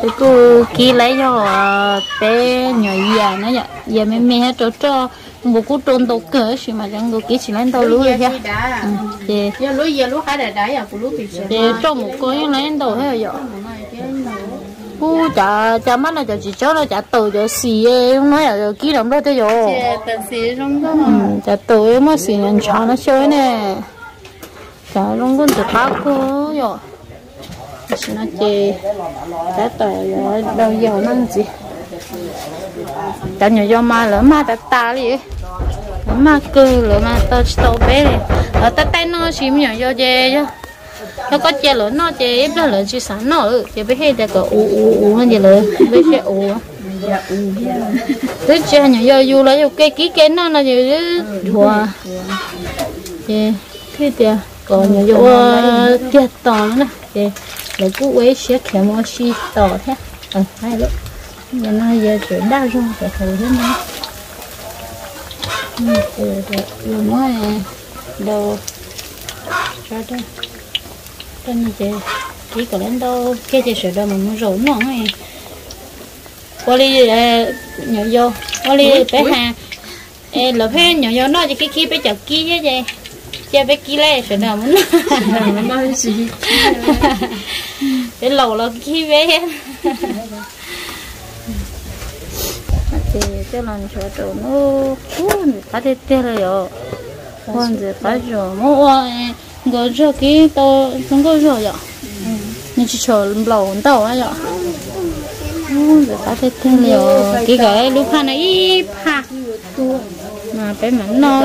cái cô kia lấy cho bé nhỏ già nó vậy giờ mẹ hết cho một cú trôn tàu cỡ xí mà chẳng có kia chỉ lấy tàu lúa vậy chị giờ lúa cái đã à của lúa bị chị cho một cái lấy tàu hết rồi cô chả mắt là chỉ cho nó chả tàu cho xì không nói là kỹ lắm đâu thế rồi chả tàu em mà xì nhận cho nó chơi nè chả luôn con chả bao cô rồi xin nó chị đã tàu rồi đâu giờ nó gì chả nhiều do ma lỡ ma ta đi lỡ ma cơ lỡ ma tao bé này ở tay nó xí nhiều do chè chứ nó có chè lỡ nó chè ép nó lỡ chỉ sáng nó chè bé hay để có u hơn gì lỡ bé chè u thế chè nhiều do du lấy cái ký nó là gì thua chè thế chè còn nhiều do chè to nữa chè lấy cú ấy sẽ khéo mua xí to thế hay lắm giờ nó giờ chuyển đa rồi phải thử thế này rồi mới đầu cho đây trên này chị chỉ có lên đâu cái chị sửa đâu mà muốn rủ nó này qua đi nhỏ vô qua đi bé hà lợp hết nhỏ vô nó chỉ cái bé chọc kia chứ gì chơi bé kia lấy sửa đâu muốn bé lầu là kia bé thì cho lần cho đồ nó cuốn phải thế thế rồi cuốn thì phải rồi mua người cho cái to không có rồi vậy nhưng chỉ chờ lẩu tàu ấy vậy cuốn thì phải thế thế rồi cái lúc này ít ha mà bé mảnh nó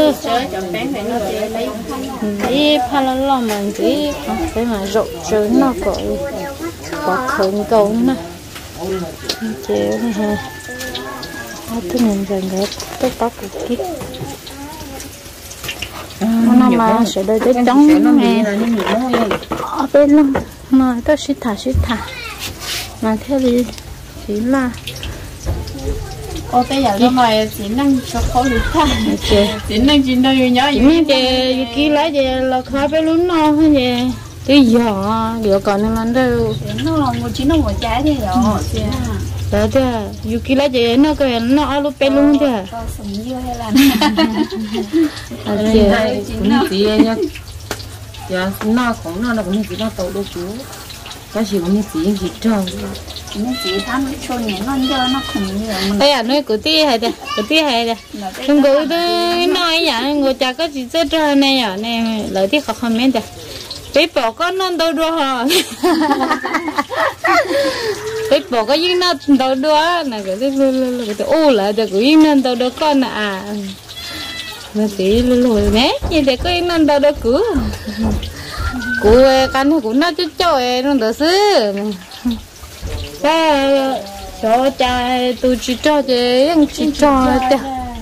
ít ha là lo mà chỉ bé mà rộng chơi nó có khẩn cầu nè chế này ha thứ mình dần để tất cả cuộc kiếp nó mà sẽ đôi tới trống nghe ở bên lưng mà tôi xịt thả mà theo đi chỉ là ô bây giờ nó mày chỉ năng cho khó được thả chỉ năng chỉ đâu nhớ những cái kia lấy về là khai bé lún no hay gì cái giờ còn nó đâu nó là một chỉ nó một trái thôi rồi đó thế dù kia lấy về nó cái nó alo bé luôn thế sống như hay là cũng chỉ nhá giờ nó cũng chỉ nó tàu đâu chú cái gì cũng chỉ trâu nó chỉ thắm cho nhẹ nó giờ nó không nhiều đây à nói của tí hay đây không có tôi nói vậy người cha có chỉ chơi trâu này à này lợi thì khó không biết bé bỏ con non đâu đua hả bé bỏ có những nó đâu đua này cái ô là được cái non đâu đua con à nó chỉ lùi nè như thế có những non đâu đua cứ cú căn của nó chứ chơi nó đỡ xứ cái cho cha tôi chỉ cho chứ anh chỉ cho thế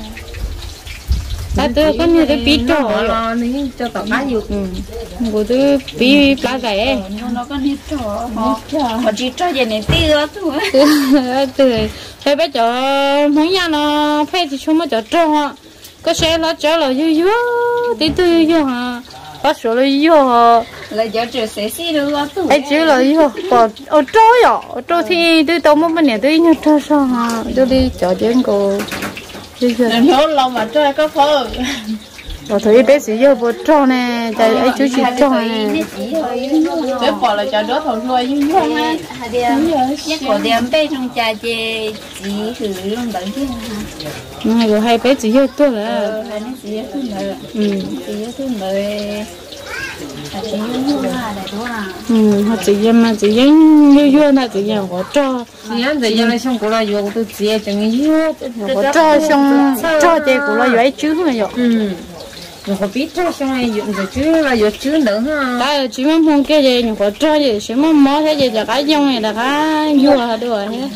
tôi có nhiều cái bí trò cho tao cá nhiều của tôi bí cá gãy nó có nhiều trò họ chỉ cho vậy này tiêu thôi từ thế bây giờ muốn nhà nó phải thì chúng nó cho trò có xe nó chở là vô tí tôi vô hả có số là vô là giờ chưa sẽ xí được thôi ấy chứ là vô còn ở trôi thì tôi tao muốn bên này tôi nhớ trôi sao hả tôi đi chợ chuyện cô nó lâu mà chơi có phơ rồi thấy bé sĩ vô bột trò nè tại ấy chú chị trò nè bé bỏ là cho đứa thầu nuôi như không á nhất của đem bé trong trà chè chỉ thử luôn đợi chứ rồi hai bé chỉ vô tôi là hai nó chỉ vô tôi chỉ vô tôi mời họ chỉ dân mà chỉ dân như là chỉ dân có trò chỉ ăn thì dân là xong cũng là vô tôi chỉ chẳng như có trò xong trò chơi cũng là vậy chứ mà vậy mình có biết trò xong này dùng rồi chứ là dùng chứ nữa ha tại chỉ muốn phong cái gì nhưng có trò gì chỉ muốn mò thế gì là cái dòng này là cái vua được hết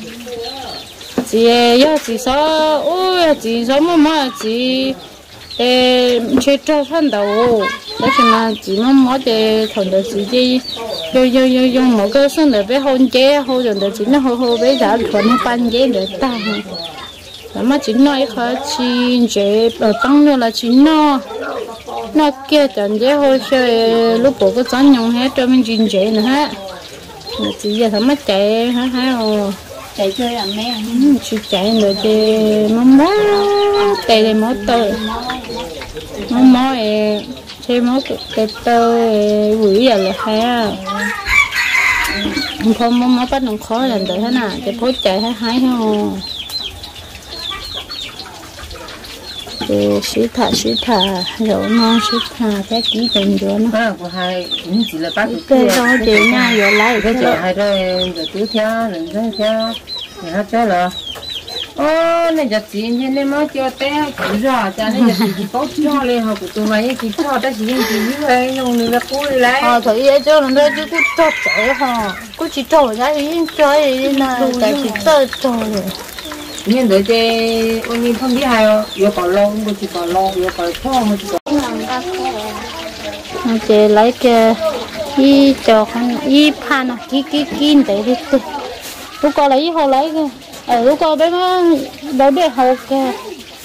chỉ số ôi chỉ số mà chỉ chơi trò phân đầu đó là chỉ muốn mỗi cái thằng đó chỉ dùng một cái sân để bé hôn chế hôn rồi chỉ nó hôn bé giả thuần nó ban chế để ta mà chỉ nói khó chỉ chế ở tăng nữa là chỉ nó kia chẳng chế hôn chơi lúc bố có chán nhung hết cho mình chỉ chế nữa ha chỉ giờ thằng mất chạy hả chạy chơi à mẹ chỉ chạy rồi thì mắm mó chạy thì mó tơi mắm mó chơi mó cái tơi quỷ giờ là hay không mắm mó bắt nó khó lần tới thế nào để phối chạy hay không thì sĩ thả rồi nó sĩ thả cái kỹ tình rồi nó của hai cũng chỉ là bác cái đó thì nha giờ lấy cái chợ hai rồi cứ theo rồi theo thì hết chơi rồi này giờ chị như này mới cho té cũng rõ cho nên giờ chị tốt cho lên học của tụi mày chị cho ta chỉ như vậy nhưng người ta cố lấy thấy vậy cho nên chứ cứ cho chạy hả cứ chỉ cho ra ý chơi đi nè tại chỉ chơi rồi nhưng đợi chị ôn nhìn không biết hay không vừa còn lâu vừa chỉ còn lâu vừa còn thô mà chỉ còn chị lấy cái y cho con y pan à cái kín để đi tu lúc con lấy hồ lấy cái lúc con bé nó bé hồ cái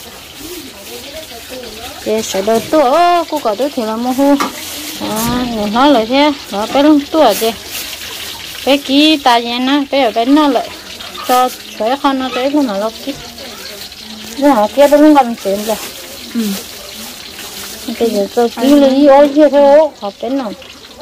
chị sẽ đợi tu cô có đứa thì làm mua hu nói lại thế đó bé luôn tu à chị bé kí ta vậy nè bé ở bên nó lại cho khỏe con nó tới nó lóc kí nó hả kia bé luôn cầm tiền rồi bây giờ tôi kí lấy ôi kia thôi học bên nào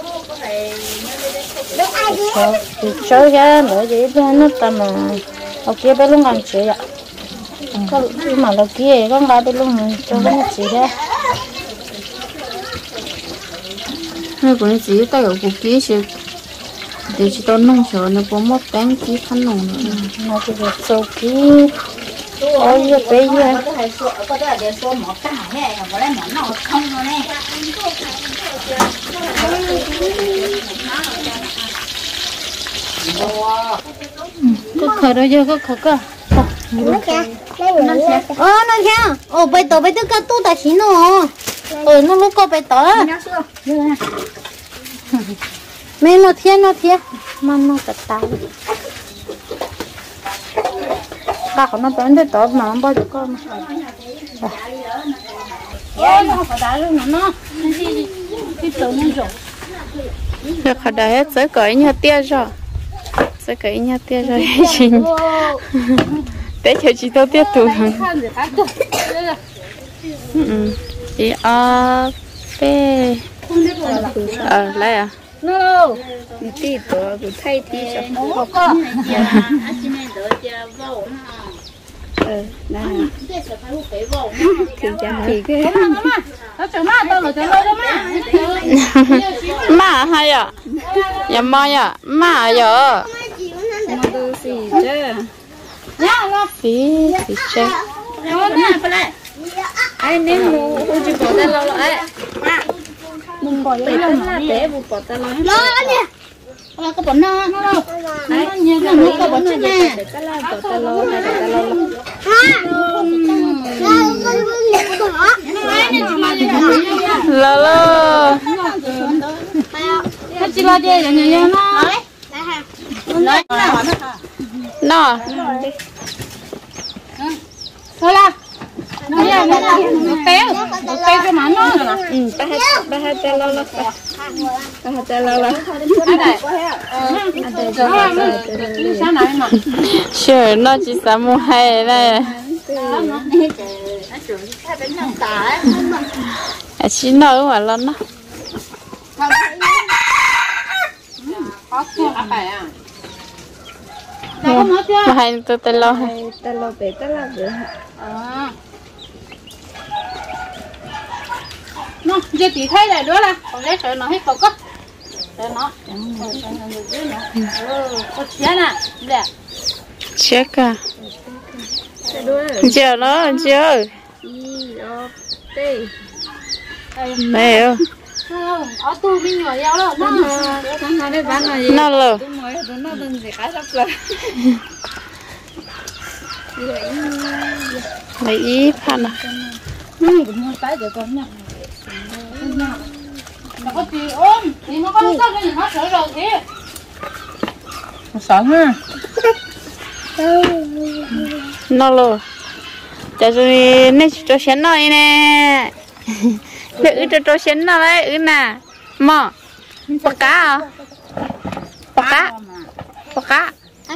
thì chơi ra nữa gì nó tầm mà ở kia bé luôn cầm tiền ạ có mà là kia con gái bé luôn cho nó chỉ ra hai con chỉ tay ở cuộc kia chứ để chỉ tao nông sợ nó có một bánh kia khăn nồng nữa nó chỉ được sâu kia ôi giờ bé giờ có thể để số một cái này có lẽ nó không rồi nè có khởi đó giờ có khởi cơ nó kìa bây giờ cái tu ta xí nó nó lúc có bây giờ mẹ nó thiên mà nó tạt tay bà của nó bán được tốt mà không bao giờ con nó phải đá luôn nó cái tàu nó rồi được phải đá hết sẽ cởi nhà tia rồi sẽ cởi nhà tia rồi chị để cho chị tôi tiếp tục chị a p lại à no tí tổ của thay tí cho nó có má hay à nhà mai à má giờ xí chết ai nên mua u chỉ bỏ ra lâu rồi mình bỏ ra lâu mà bé buộc bỏ ra lâu nó nè nó có bỏ nó đâu nó nhiều cái nó có bỏ nó nè để cái là bỏ ra lâu này để ra lâu lơ lơ cái gì là gì vậy nhỉ nó thôi là nó téo cho mà nó ba hai tay lâu sure nó chỉ sao mua hay đây xin nói mà lần đó mà hay tôi tay lâu bé tay lâu rồi nó giờ tí thấy này nữa là còn lấy sợi nó hết cột có để nó có chết nè đẹp chết à chờ nó chờ mẹ ơi ở tu bên ngoài nhau đó nó lờ lấy ý phan à nó có gì ôm thì nó có sao cái gì nó sợ rồi kìa sợ ha nó lờ cho tôi nên cho xén này nè để cho xén nó đấy nè mò bạc cá à bạc cá có cá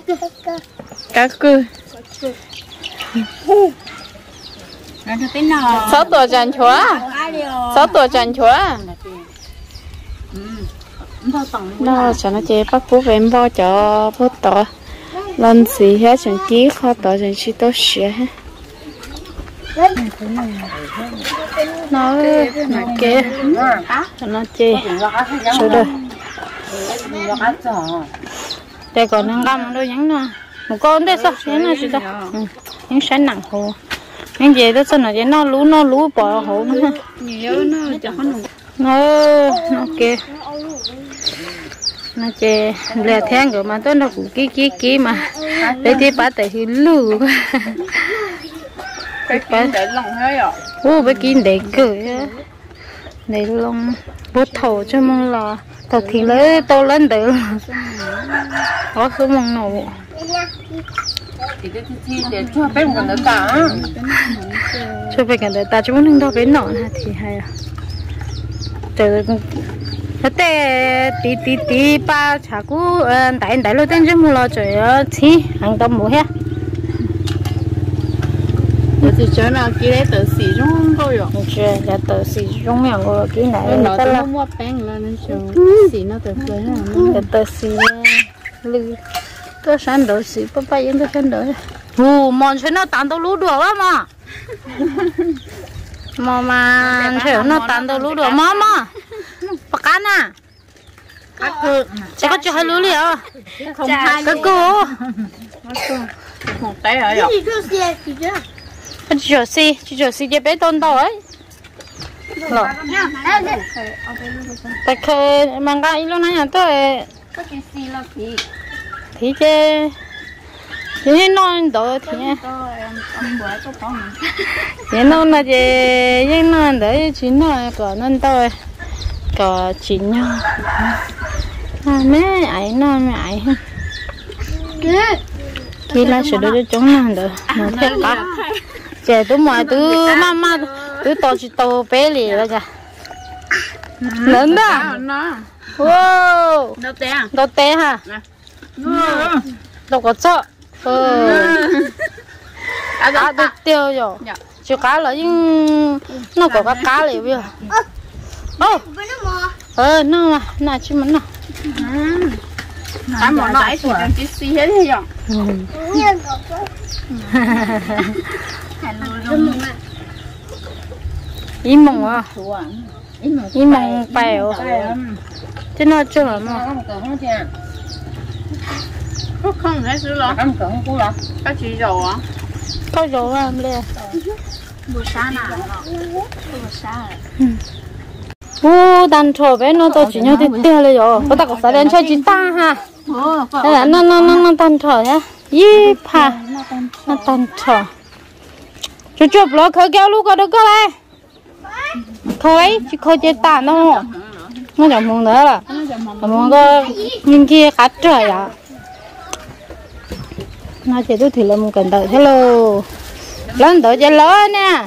cừ sáu tuổi tràn chúa 6 tuổi tràn chúa đó cho nó chơi bắt bố về bao cho bố tỏ lần gì hết chẳng ký khó tỏ chẳng chỉ tốt xía nó kia nó chơi số đời đây còn đang găm đâu nhắn nè một con đây sao nhắn là gì ta nhắn sáng nặng hồ nhắn gì đó sao nó lú bỏ hồ nữa nhiều nó cho nó kia nó chơi lẹ thang rồi mà tôi nó cũng kí mà để thì bắt tại thì lù cái để lòng thế à bé kín để cười để lòng bút thầu cho mong là thật thì lấy to lên được có số mong nổ thì để cho bé còn nữa cả cho bé còn nữa ta chúng mình đâu bé nọ thì hay à từ thế tí ba chả cú đại lô tên chứ mua lo trời chi hàng tôm mua hết thì chỗ nào kia đấy tự xì rong thôi rồi chưa là tự xì rong miệng rồi cái này nó tự mua bánh là nó chừng xì nó tự cười là tự xì lư tôi sáng đổ xì bắp yên tôi sáng đổ mòn cho nó tàn tao lú đùa quá mà theo nó tàn tao lú đùa mà bạc cá nè sẽ có cho hai lú liền cái cô một tay ở rồi chỉ cho xì cho bé tôn tao ấy rồi tại khi mang cái lúc nãy tôi thì chứ non đỡ thì non là gì non đỡ chỉ nói có non tôi có chỉ nhau mấy ấy non mấy ấy khi là sửa được cho chúng nó được mà thiết cả trẻ tôi mọi thứ mama tôi to chỉ to bé lì rồi kìa lớn đó wow đâu té hả đâu có chợ cá được tiêu rồi chỉ cá là nhưng nó có cá cá liền bây giờ nó mà chứ mình nào ăn món nãy thì chỉ xì hết thế rồi im mông à im mông bèo thế nó chưa là mà không thấy sữa lắm có chỉ dầu à có dầu à lên buổi sáng nào buổi sáng đàn trâu bé nó tôi chỉ nhớ thì tiêuเลยrồi có ta có sao đàn trâu chỉ ta ha đây là nó đàn trâu nhá yí pa nó đàn trâu chú chụp lo khơi kéo lúc có được cái này khơi chỉ khơi chơi ta nó chẳng muốn nữa là muốn có nhìn kia cá trời à nó chỉ tôi thì là một cần đợi hello lớn đợi chơi lớn nè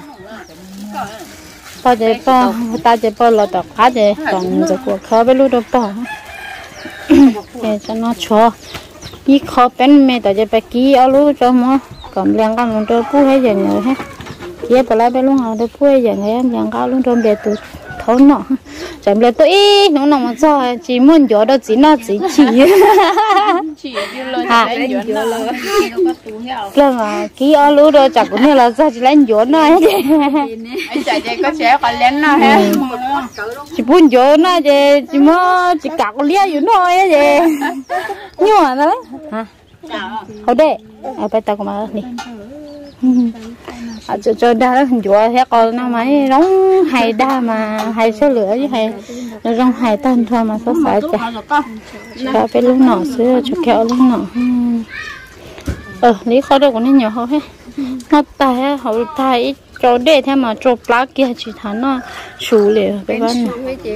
ta chỉ bao là tập cá gì còn giờ cuộc khó với lúc đó bỏ để cho nó cho ít khó bên mẹ ta chỉ phải ký ở lúc cho mà còn liền cái mình cho phu hay gì nữa hết kia bà lại bên lúc nào để phu hay gì nữa em liền cái lúc trong bề tụt thấu nọ chẳng lẽ tôi nó nằm ở cho chỉ muốn gió đó chỉ nó chỉ lần mà ký ở lúc đó chẳng có nghĩa là sao chỉ lên gió nó chạy có trẻ còn lên nó ha chỉ muốn gió nó chỉ mới chỉ cạo lia gió nó ấy vậy nhưng mà nó đấy hả ở đây ở bên ta có mà đi cho đa nó gió thế còn nó máy rong hay đa mà hay số lửa với hay nó rong hay tan thôi mà số phải cho cái lúc nọ xưa cho kẹo lúc nọ lý khó đâu có nên nhiều hơn hết nó tay hậu tay cho để theo mà cho lá kia chỉ thằng nó sù liền cái vấn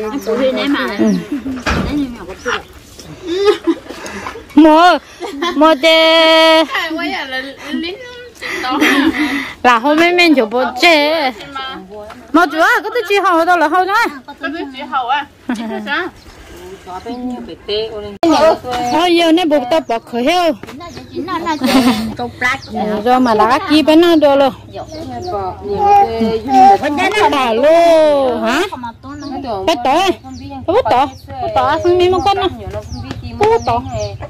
mua để là hôm nay mình chụp bộ chế mà chú à có tôi chỉ hậu đâu là hậu nữa có tôi chỉ hậu à giờ này buộc tao bỏ khởi heo rồi mà lá kia bên nó đồ luôn đảo luôn hả bắt tỏi không đi một con nào bắt tỏi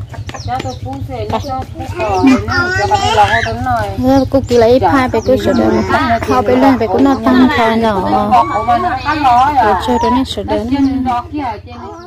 cô kia lấy hai bé cứ sửa đời họ bé lên bé cũng nó tăng thà nhỏ cho đến sửa đời